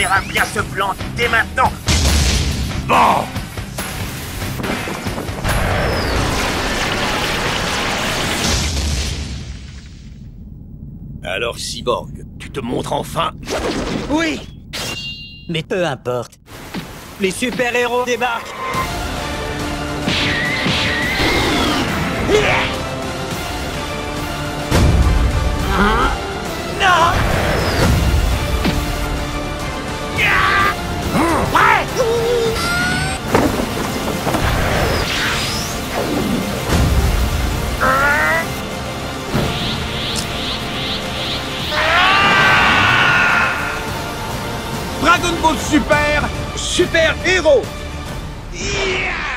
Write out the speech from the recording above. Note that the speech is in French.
verra bien ce plan dès maintenant. Bon. Alors, Cyborg, tu te montres enfin? Oui. Mais peu importe. Les super-héros débarquent. Non! Prêt? Dragon Ball Super, super héros. Yeah!